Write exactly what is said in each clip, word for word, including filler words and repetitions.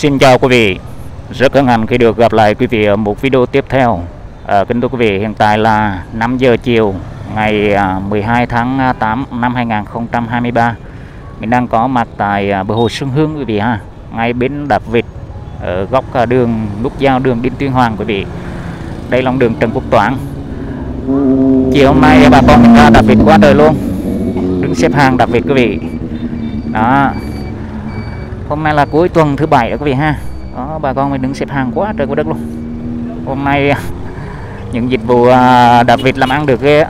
Xin chào quý vị, rất hân hạnh khi được gặp lại quý vị ở một video tiếp theo. À, kính thưa quý vị, hiện tại là năm giờ chiều ngày mười hai tháng tám năm hai nghìn không trăm hai mươi ba. Mình đang có mặt tại bờ hồ Xuân Hương quý vị ha, ngay bến đạp vịt ở góc đường nút giao đường Đinh Tiên Hoàng quý vị. Đây là đường Trần Quốc Toản. Chiều hôm nay bà con mình ra đạp vịt quá trời luôn, đứng xếp hàng đạp vịt quý vị. Đó. Hôm nay là cuối tuần thứ bảy đó quý vị ha. Đó, bà con mình đứng xếp hàng quá trời quá đất luôn. Hôm nay những dịch vụ đạp vịt làm ăn được ghê.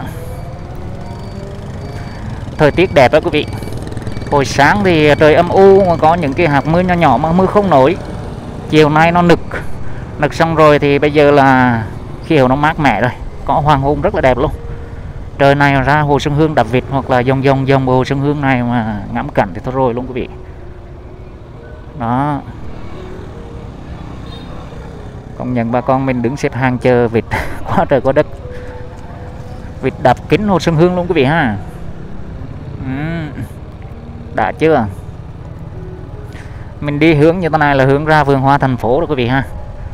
Thời tiết đẹp đó quý vị. Hồi sáng thì trời âm u mà có những cái hạt mưa nhỏ nhỏ mà mưa không nổi. Chiều nay nó nực. Nực xong rồi thì bây giờ là khí hậu nó mát mẻ rồi. Có hoàng hôn rất là đẹp luôn. Trời này ra hồ Xuân Hương đạp vịt hoặc là vòng vòng vòng hồ Xuân Hương này mà ngắm cảnh thì thôi rồi luôn quý vị. Đó. Công nhận bà con mình đứng xếp hàng chờ vịt quá trời quá đất. Vịt đạp kính hồ Xuân Hương luôn quý vị ha. Ừ. Đã chưa? Mình đi hướng như thế này là hướng ra vườn hoa thành phố đó quý vị ha.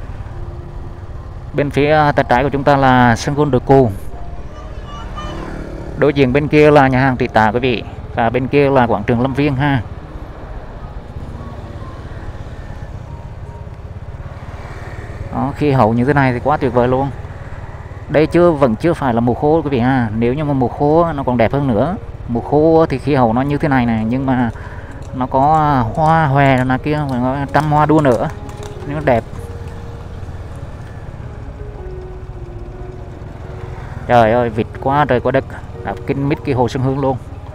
Bên phía tay trái của chúng ta là sân golf Đồi Cù. Đối diện bên kia là nhà hàng Thị Tà quý vị. Và bên kia là quảng trường Lâm Viên ha. Đó, khí hậu như thế này thì quá tuyệt vời luôn. Đây chưa vẫn chưa phải là mùa khô quý vị ha. Nếu như mà mùa khô nó còn đẹp hơn nữa. Mùa khô thì khí hậu nó như thế này này, nhưng mà nó có hoa hòe là kia, trăm hoa đua nữa, nó đẹp. Trời ơi, vịt quá trời quá đất, đạp kinh mít cái hồ Xuân Hương luôn.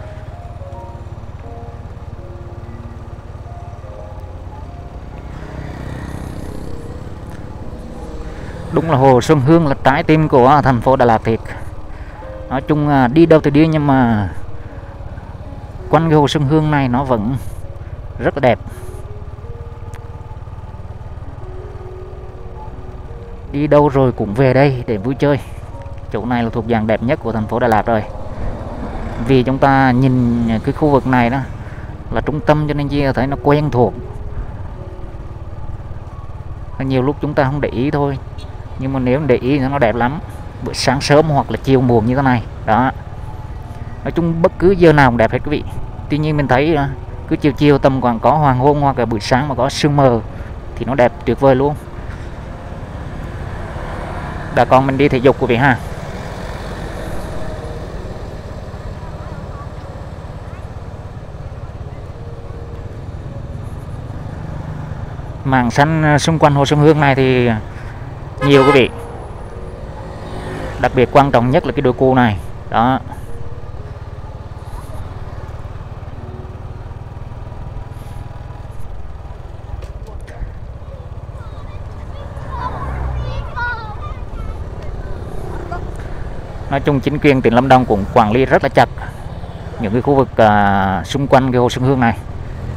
Đúng là hồ Xuân Hương là trái tim của thành phố Đà Lạt thiệt. Nói chung đi đâu thì đi, nhưng mà quanh cái hồ Xuân Hương này nó vẫn rất là đẹp. Đi đâu rồi cũng về đây để vui chơi. Chỗ này là thuộc dạng đẹp nhất của thành phố Đà Lạt rồi. Vì chúng ta nhìn cái khu vực này đó là trung tâm, cho nên chỉ thấy nó quen thuộc. Nhiều lúc chúng ta không để ý thôi, nhưng mà nếu để ý thì nó đẹp lắm. Buổi sáng sớm hoặc là chiều muộn như thế này đó, nói chung bất cứ giờ nào cũng đẹp hết quý vị. Tuy nhiên mình thấy cứ chiều chiều tầm khoảng có hoàng hôn hoặc là buổi sáng mà có sương mờ thì nó đẹp tuyệt vời luôn. Bà con mình đi thể dục quý vị ha. Mảng xanh xung quanh hồ Xuân Hương này thì nhiều quý vị. Đặc biệt quan trọng nhất là cái đồi cù này. Đó. Nói chung chính quyền tỉnh Lâm Đồng cũng quản lý rất là chặt những cái khu vực uh, xung quanh cái hồ Xuân Hương này.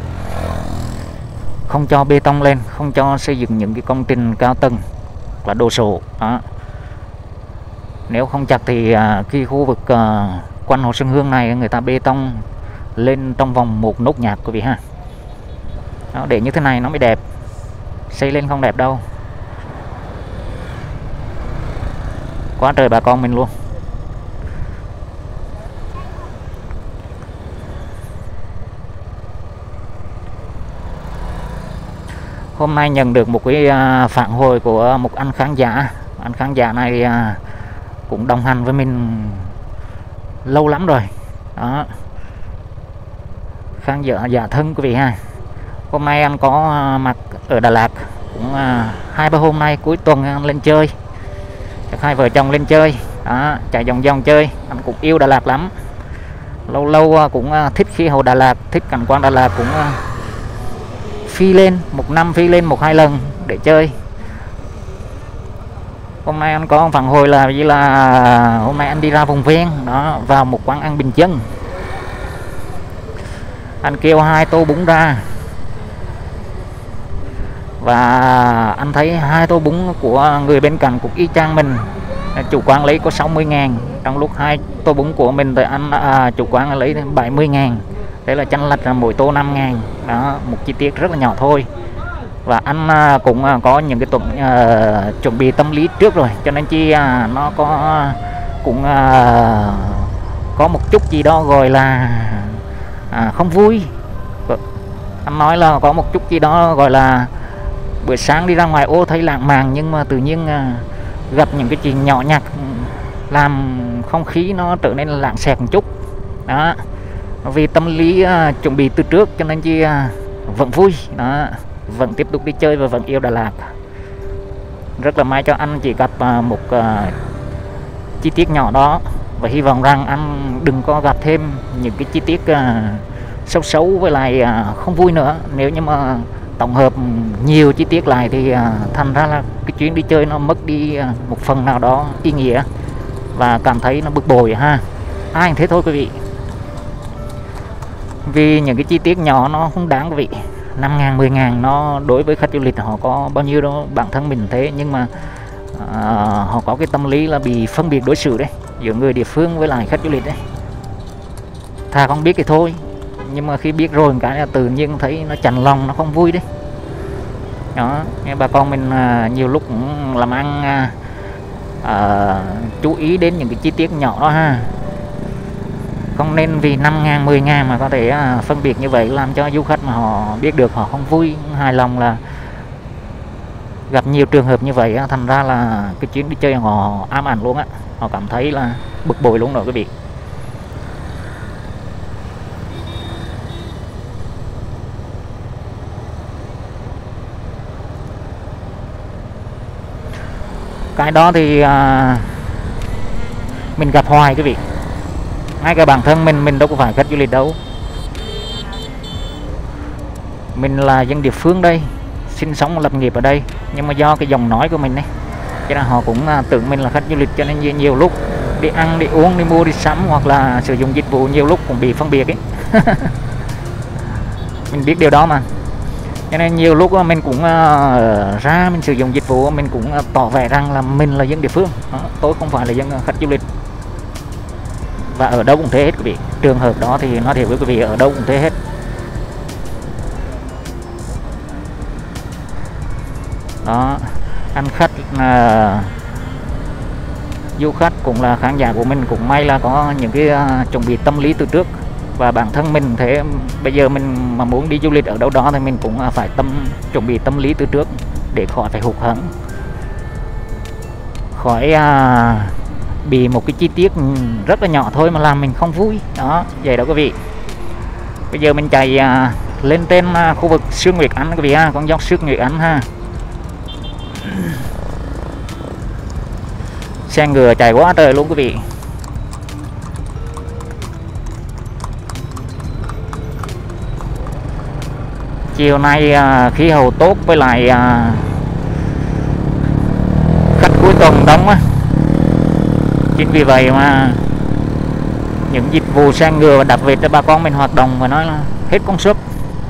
Không cho bê tông lên, không cho xây dựng những cái công trình cao tầng là đồ sộ. Đó. Nếu không chặt thì uh, cái khu vực uh, quanh hồ Xuân Hương này người ta bê tông lên trong vòng một nốt nhạc quý vị ha. Đó, để như thế này nó mới đẹp. Xây lên không đẹp đâu. Quá trời bà con mình luôn. Hôm nay nhận được một cái phản hồi của một anh khán giả. Anh khán giả này cũng đồng hành với mình lâu lắm rồi. Đó. Khán giả giả thân quý vị ha. Hôm nay anh có mặt ở Đà Lạt cũng hai ba hôm nay cuối tuần anh lên chơi. Hai vợ chồng lên chơi. Đó, chạy vòng vòng chơi. Anh cũng yêu Đà Lạt lắm. Lâu lâu cũng thích khí hậu Đà Lạt, thích cảnh quan Đà Lạt, cũng phi lên, một năm phi lên một hai lần để chơi. Hôm nay anh có phản hồi là vì là hôm nay anh đi ra vùng ven đó, vào một quán ăn bình dân. Anh kêu hai tô bún ra. Và anh thấy hai tô bún của người bên cạnh cũng y chang mình. Chủ quán lấy có sáu mươi ngàn. Trong lúc hai tô bún của mình thì anh à, chủ quán lấy bảy mươi ngàn. Đấy là chênh lệch là mỗi tô năm ngàn. Đó, một chi tiết rất là nhỏ thôi. Và anh à, cũng à, có những cái tuần à, chuẩn bị tâm lý trước rồi, cho nên chi à, nó có cũng à, có một chút gì đó gọi là à, không vui. Anh nói là có một chút gì đó gọi là buổi sáng đi ra ngoài ô thấy lãng mạn, nhưng mà tự nhiên à, gặp những cái chuyện nhỏ nhặt làm không khí nó trở nên lạng xẹt một chút đó. Vì tâm lý à, chuẩn bị từ trước cho nên chi à, vẫn vui đó, vẫn tiếp tục đi chơi và vẫn yêu Đà Lạt. Rất là may cho anh chỉ gặp à, một à, chi tiết nhỏ đó, và hy vọng rằng anh đừng có gặp thêm những cái chi tiết à, xấu xấu với lại à, không vui nữa. Nếu như mà tổng hợp nhiều chi tiết lại thì à, thành ra là cái chuyến đi chơi nó mất đi à, một phần nào đó ý nghĩa và cảm thấy nó bực bội ha. Ai cũng thế thôi quý vị, vì những cái chi tiết nhỏ nó không đáng quý vị. Năm ngàn, mười ngàn nó đối với khách du lịch họ có bao nhiêu đâu, bản thân mình thế, nhưng mà à, họ có cái tâm lý là bị phân biệt đối xử đấy, giữa người địa phương với lại khách du lịch đấy. Thà không biết thì thôi, nhưng mà khi biết rồi cái là tự nhiên thấy nó chạnh lòng, nó không vui đấy đó. Bà con mình à, nhiều lúc cũng làm ăn à, à, chú ý đến những cái chi tiết nhỏ đó ha. Không nên vì năm ngàn, mười ngàn mà có thể à, phân biệt như vậy, làm cho du khách mà họ biết được họ không vui, không hài lòng. Là gặp nhiều trường hợp như vậy, thành ra là cái chuyến đi chơi họ ám ảnh luôn á, họ cảm thấy là bực bội luôn rồi quý vị. Cái đó thì à, mình gặp hoài quý vị. Ngay cả bản thân mình mình đâu có phải khách du lịch đâu, mình là dân địa phương đây, sinh sống lập nghiệp ở đây, nhưng mà do cái giọng nói của mình ấy, cho nên họ cũng à, tưởng mình là khách du lịch, cho nên nhiều lúc đi ăn, đi uống, đi mua, đi sắm hoặc là sử dụng dịch vụ nhiều lúc cũng bị phân biệt ấy. Mình biết điều đó mà, cho nên nhiều lúc mình cũng uh, ra mình sử dụng dịch vụ, mình cũng uh, tỏ vẻ rằng là mình là dân địa phương đó, tôi không phải là dân khách du lịch. Và ở đâu cũng thế hết quý vị, trường hợp đó thì nói thiệt với quý vị, ở đâu cũng thế hết đó. Anh khách uh, du khách cũng là khán giả của mình, cũng may là có những cái uh, chuẩn bị tâm lý từ trước. Và bản thân mình thế, bây giờ mình mà muốn đi du lịch ở đâu đó thì mình cũng phải tâm chuẩn bị tâm lý từ trước để khỏi phải hụt hẫng, khỏi à, bị một cái chi tiết rất là nhỏ thôi mà làm mình không vui đó. Vậy đó quý vị. Bây giờ mình chạy à, lên trên à, khu vực Sương Nguyệt Ánh quý vị ha, con dốc Sương Nguyệt Ánh ha. Xe ngựa chạy quá trời luôn quý vị. Chiều nay à, khí hậu tốt, với lại à, khách cuối tuần đông á, chính vì vậy mà những dịch vụ xe ngựa và đặc biệt cho bà con mình hoạt động và nói là hết công suất.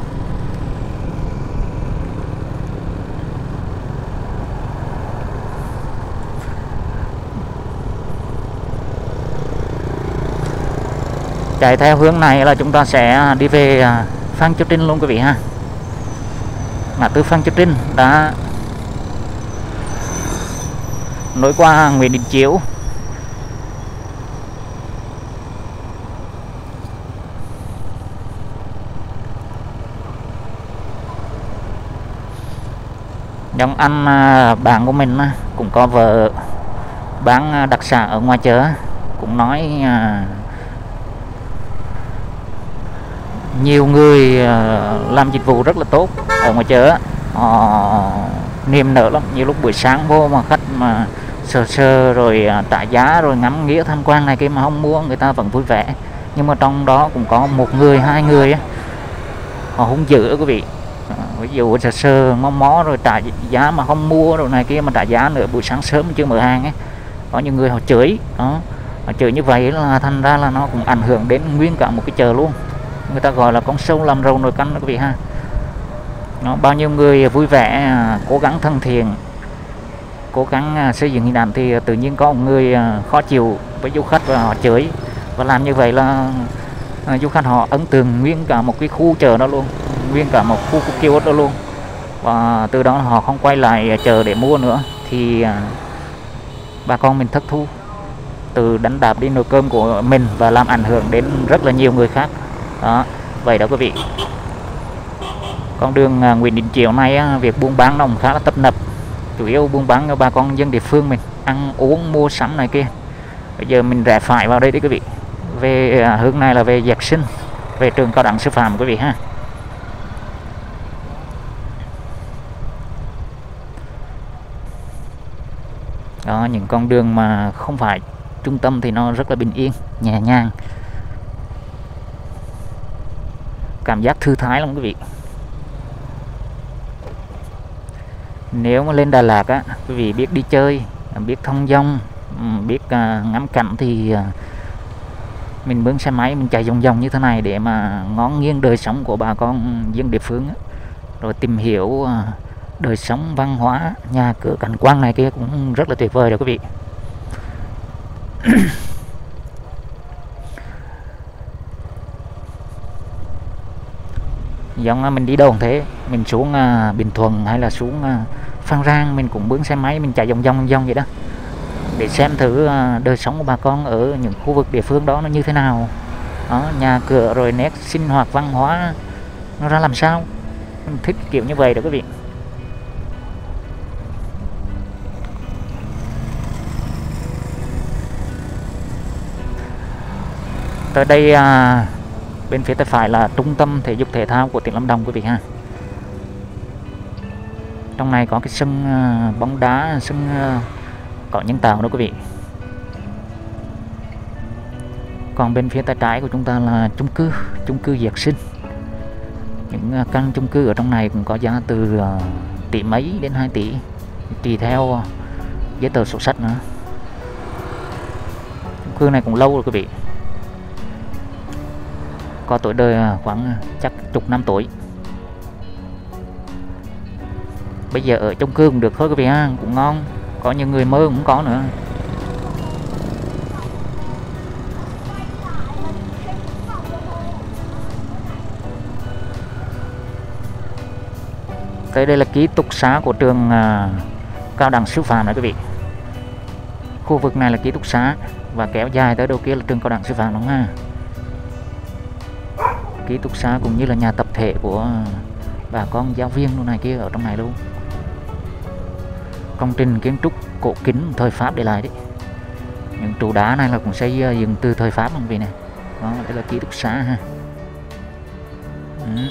Chạy theo hướng này là chúng ta sẽ đi về à, Phan Châu Trinh luôn quý vị ha. Ngã tư Phan Châu Trinh đã nối qua Nguyễn Đình Chiểu. Giống anh bạn của mình cũng có vợ bán đặc sản ở ngoài chợ, cũng nói nhiều người làm dịch vụ rất là tốt ở ngoài chợ, họ niềm nở lắm. Nhiều lúc buổi sáng vô mà khách mà sờ sờ rồi trả giá rồi ngắm nghĩa tham quan này kia mà không mua, người ta vẫn vui vẻ. Nhưng mà trong đó cũng có một người, hai người ấy, họ hung dữ quý vị. Ví dụ sờ sờ ngó mó rồi trả giá mà không mua rồi này kia mà trả giá nữa, buổi sáng sớm chưa mở hàng ấy, có những người họ chửi đó. Họ chửi như vậy là thành ra là nó cũng ảnh hưởng đến nguyên cả một cái chợ luôn. Người ta gọi là con sâu làm rầu nồi canh đó quý vị ha. Nó bao nhiêu người vui vẻ, cố gắng thân thiện, cố gắng xây dựng hình ảnh, thì tự nhiên có một người khó chịu với du khách và họ chửi, và làm như vậy là du khách họ ấn tượng nguyên cả một cái khu chợ đó luôn, nguyên cả một khu kiosk đó luôn. và từ đó họ không quay lại chợ để mua nữa thì bà con mình thất thu, từ đánh đạp đi nồi cơm của mình và làm ảnh hưởng đến rất là nhiều người khác đó. Vậy đó quý vị, con đường Nguyễn Đình Chiểu này việc buôn bán nó cũng khá là tấp nập, chủ yếu buôn bán cho bà con dân địa phương mình ăn uống mua sắm này kia. Bây giờ mình rẽ phải vào đây đấy quý vị, về hướng này là về Dược Sinh, về trường cao đẳng sư phạm quý vị ha. Đó, những con đường mà không phải trung tâm thì nó rất là bình yên, nhẹ nhàng, cảm giác thư thái lắm quý vị. Nếu mà lên Đà Lạt á, quý vị biết đi chơi, biết thông dong, biết uh, ngắm cảnh thì uh, mình mướn xe máy mình chạy vòng vòng như thế này để mà ngó nghiêng đời sống của bà con dân địa phương á, rồi tìm hiểu uh, đời sống văn hóa, nhà cửa cảnh quan này kia cũng rất là tuyệt vời đó quý vị. Giống mình đi đâu cũng thế, mình xuống uh, Bình Thuận hay là xuống uh, Phan Rang mình cũng mướn xe máy mình chạy vòng vòng vòng vậy đó, để xem thử uh, đời sống của bà con ở những khu vực địa phương đó nó như thế nào đó, nhà cửa rồi nét sinh hoạt văn hóa nó ra làm sao. Mình thích kiểu như vậy đó quý vị. Tới đây à, bên phía tay phải là trung tâm thể dục thể thao của tỉnh Lâm Đồng quý vị ha. Trong này có cái sân à, bóng đá, sân à, cỏ nhân tạo đó quý vị. Còn bên phía tay trái của chúng ta là chung cư, chung cư Dược Sinh. Những à, căn chung cư ở trong này cũng có giá từ à, tỷ mấy đến hai tỷ, tùy theo à, giấy tờ sổ sách nữa. Chung cư này cũng lâu rồi quý vị, có tuổi đời khoảng chắc chục năm tuổi. Bây giờ ở chung cư cũng được thôi quý vị ha, cũng ngon, có những người mơ cũng có nữa. Tới đây là ký túc xá của trường uh, cao đẳng sư phạm này quý vị. Khu vực này là ký túc xá và kéo dài tới đâu kia là trường cao đẳng sư phạm đúng không ha. Ký túc xá cũng như là nhà tập thể của bà con giáo viên luôn này kia ở trong này luôn. Công trình kiến trúc cổ kính thời Pháp để lại đấy. Những trụ đá này là cũng xây dựng từ thời Pháp không vì này. Đó, đây là ký túc xá ha. Ừ.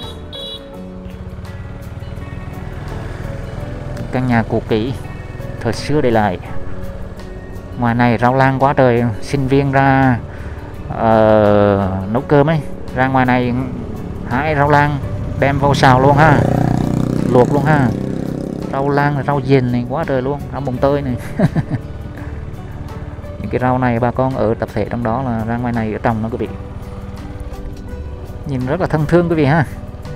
Căn nhà cũ kỹ thời xưa để lại. Ngoài này rau lang quá trời, sinh viên ra uh, nấu cơm ấy, ra ngoài này hái rau lang đem vào xào luôn ha, luộc luôn ha. Rau lang, rau dền này quá trời luôn, rau mồng tơi này. Những cái rau này bà con ở tập thể trong đó là ra ngoài này ở trong nó quý vị. Nhìn rất là thân thương quý vị ha.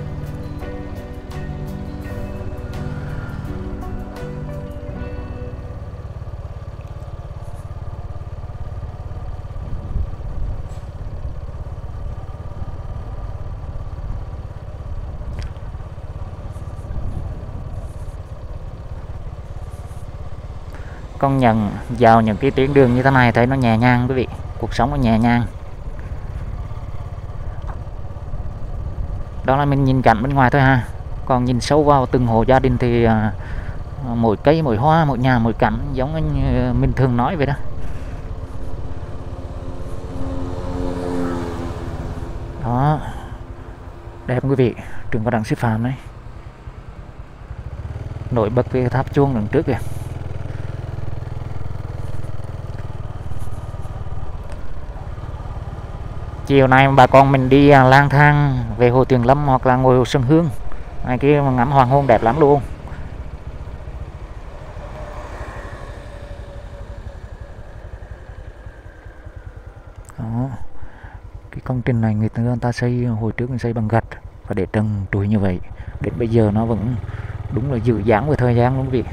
Công nhận vào những cái tuyến đường như thế này thấy nó nhẹ nhàng quý vị, cuộc sống nó nhẹ nhàng. Đó là mình nhìn cảnh bên ngoài thôi ha, còn nhìn sâu vào từng hộ gia đình thì uh, mỗi cây mỗi hoa mỗi nhà mỗi cảnh, giống như mình thường nói vậy đó. Đó, đẹp quý vị, trường cao đẳng sư phạm đấy, nổi bật với tháp chuông đằng trước kìa. Chiều nay bà con mình đi lang thang về hồ Tuyền Lâm hoặc là ngồi hồ Xuân Hương này kia mà ngắm hoàng hôn đẹp lắm luôn. Đó, cái công trình này người ta, người ta xây hồi trước người xây bằng gạch và để trần trụi như vậy, đến bây giờ nó vẫn đúng là giữ dáng với thời gian luôn quý vị.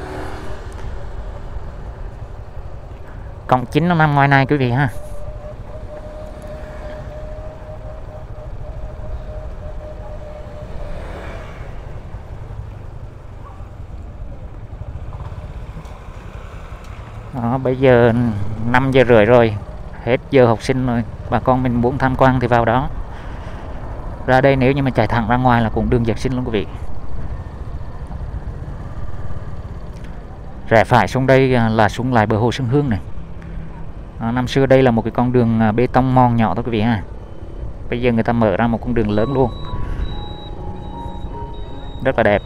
Cổng chính nó nằm ngoài này quý vị ha. Bây giờ năm giờ rưỡi rồi, hết giờ học sinh rồi, bà con mình muốn tham quan thì vào đó. Ra đây nếu như mà chạy thẳng ra ngoài là cũng đường Dược Sinh luôn quý vị. Rẽ phải xuống đây là xuống lại bờ hồ Xuân Hương này. À, năm xưa đây là một cái con đường bê tông mòn nhỏ thôi quý vị ha. Bây giờ người ta mở ra một con đường lớn luôn, rất là đẹp.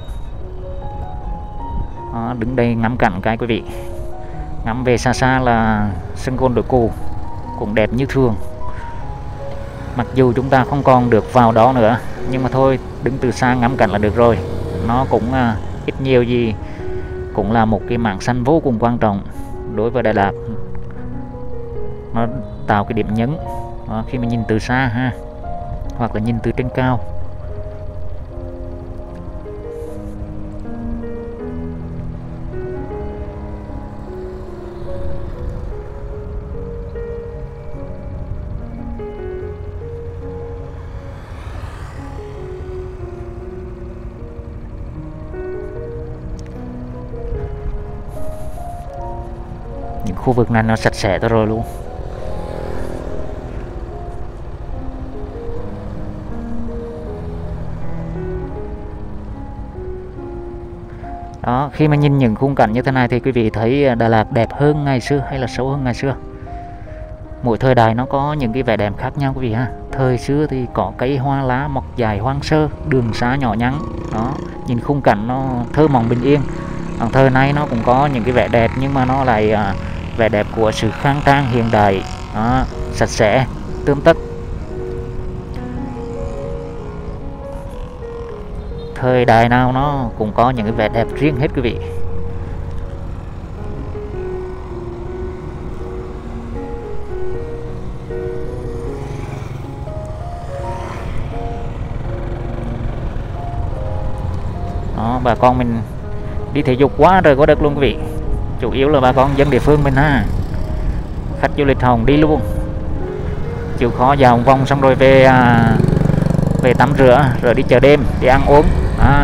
Đó, đứng đây ngắm cảnh cái quý vị, ngắm về xa xa là sân gôn Đội Cù cũng đẹp như thường. Mặc dù chúng ta không còn được vào đó nữa, nhưng mà thôi, đứng từ xa ngắm cảnh là được rồi. Nó cũng à, ít nhiều gì cũng là một cái mảng xanh vô cùng quan trọng đối với Đà Lạt. Nó tạo cái điểm nhấn đó, khi mà nhìn từ xa ha, hoặc là nhìn từ trên cao. Những khu vực này nó sạch sẽ tới rồi luôn. Đó, khi mà nhìn những khung cảnh như thế này thì quý vị thấy Đà Lạt đẹp hơn ngày xưa hay là xấu hơn ngày xưa? Mỗi thời đại nó có những cái vẻ đẹp khác nhau quý vị ha. Thời xưa thì có cây hoa lá mọc dài hoang sơ, đường xá nhỏ nhắn, đó, nhìn khung cảnh nó thơ mộng bình yên. Còn thời nay nó cũng có những cái vẻ đẹp, nhưng mà nó lại à, vẻ đẹp của sự khang trang hiện đại, đó, sạch sẽ, tươm tất. Thời đại nào nó cũng có những cái vẻ đẹp riêng hết quý vị. Đó, bà con mình đi thể dục quá trời quá đất luôn quý vị. Chủ yếu là bà con dân địa phương mình ha, khách du lịch Hồng đi luôn, chịu khó vào vòng xong rồi về à, về tắm rửa rồi đi chợ đêm, đi ăn uống. Đó.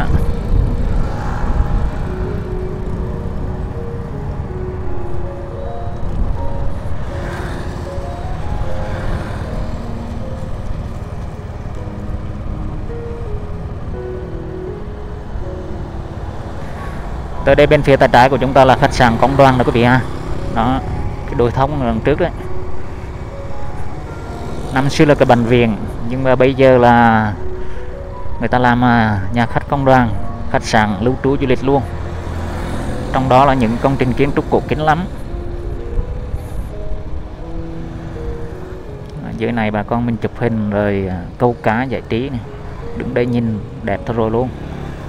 Tới đây bên phía tay trái của chúng ta là khách sạn Công Đoàn đó quý vị ha. Đó, cái đồi thông đằng trước đấy. Năm xưa là cái bệnh viện, nhưng mà bây giờ là người ta làm nhà khách Công Đoàn, khách sạn lưu trú du lịch luôn. Trong đó là những công trình kiến trúc cổ kính lắm. Ở dưới này bà con mình chụp hình rồi câu cá giải trí này. Đứng đây nhìn đẹp thôi rồi luôn.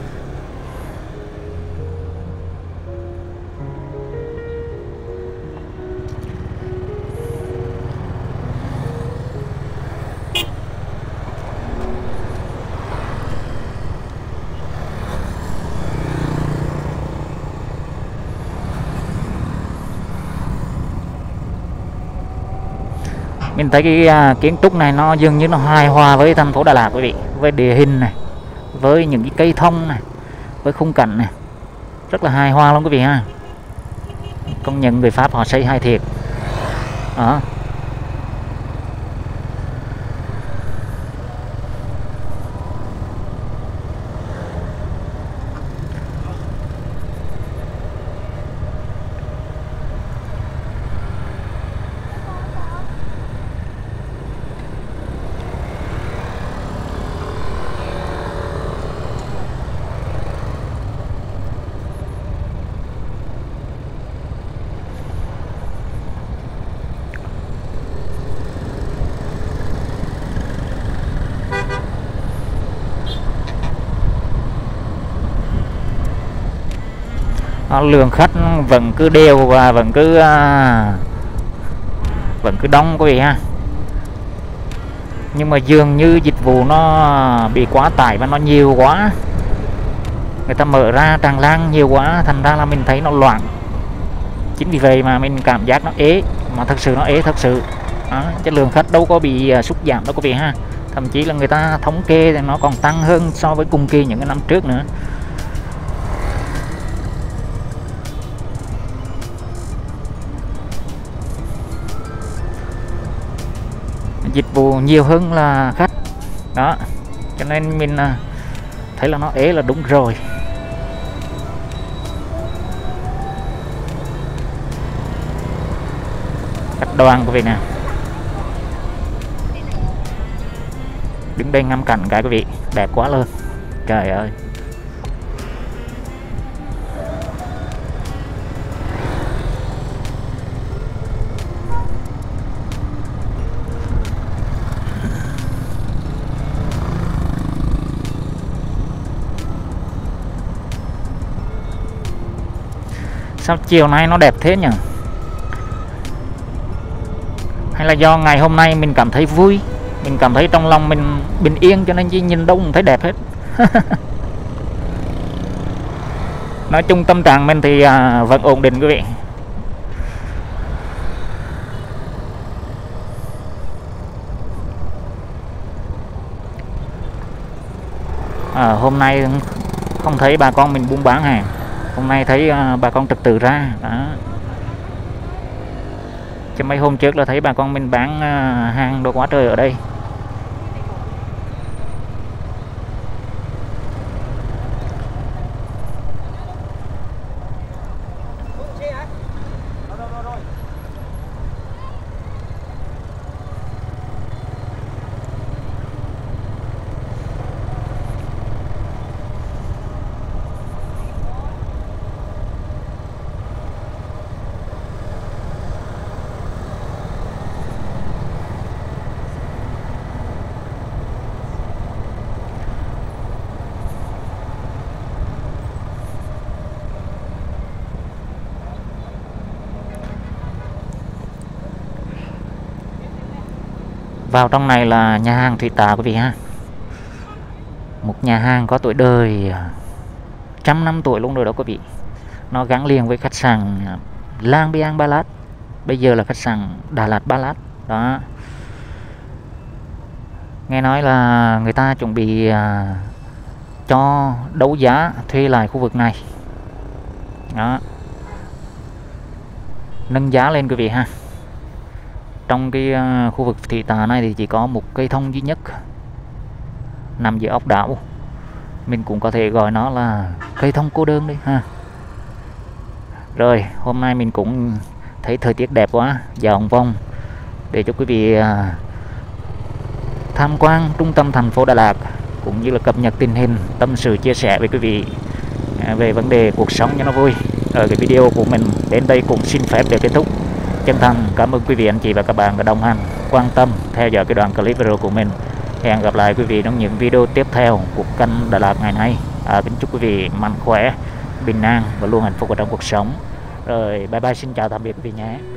Mình thấy cái uh, kiến trúc này nó dường như nó hài hòa với thành phố Đà Lạt quý vị, với địa hình này, với những cái cây thông này, với khung cảnh này, rất là hài hòa luôn quý vị ha. Công nhận người Pháp họ xây hay thiệt. Đó. Lượng khách vẫn cứ đều và vẫn cứ à, vẫn cứ đông quý vị ha. Nhưng mà dường như dịch vụ nó bị quá tải và nó nhiều quá, người ta mở ra tràn lan nhiều quá, thành ra là mình thấy nó loạn. Chính vì vậy mà mình cảm giác nó ế, mà thật sự nó ế thật sự. Đó, chất lượng khách đâu có bị sút giảm đâu quý vị ha. Thậm chí là người ta thống kê thì nó còn tăng hơn so với cùng kỳ những cái năm trước nữa. dịch vụ nhiều hơn là khách đó, cho nên mình thấy là nó ế là đúng rồi. Khách đoàn quý vị nè, đứng đây ngắm cảnh cái quý vị, đẹp quá luôn, trời ơi. Sao chiều nay nó đẹp thế nhỉ? Hay là do ngày hôm nay mình cảm thấy vui, mình cảm thấy trong lòng mình bình yên cho nên chỉ nhìn đâu cũng thấy đẹp hết. Nói chung tâm trạng mình thì à, vẫn ổn định quý vị. À, hôm nay không thấy bà con mình buôn bán hàng, hôm nay thấy uh, bà con trật tự ra đó. Chứ mấy hôm trước là thấy bà con mình bán uh, hàng đồ quá trời ở đây. Vào trong này là nhà hàng Thủy Tạ quý vị ha. Một nhà hàng có tuổi đời trăm năm tuổi luôn rồi đó quý vị. Nó gắn liền với khách sạn Lang Biang Ba Lát, bây giờ là khách sạn Đà Lạt Ba Lát đó. Nghe nói là người ta chuẩn bị à, cho đấu giá thuê lại khu vực này đó, nâng giá lên quý vị ha. Trong cái uh, khu vực Thủy Tạ này thì chỉ có một cây thông duy nhất nằm giữa ốc đảo, mình cũng có thể gọi nó là cây thông cô đơn đấy ha. Rồi hôm nay mình cũng thấy thời tiết đẹp quá, dạo vòng để cho quý vị uh, tham quan trung tâm thành phố Đà Lạt, cũng như là cập nhật tình hình, tâm sự chia sẻ với quý vị uh, về vấn đề cuộc sống cho nó vui. Ở cái video của mình đến đây cũng xin phép để kết thúc. Chân thành cảm ơn quý vị anh chị và các bạn đã đồng hành, quan tâm theo dõi cái đoạn clip video của mình. Hẹn gặp lại quý vị trong những video tiếp theo của kênh Đà Lạt ngày nay. À, kính chúc quý vị mạnh khỏe, bình an và luôn hạnh phúc ở trong cuộc sống. Rồi bye bye, xin chào tạm biệt quý vị nhé.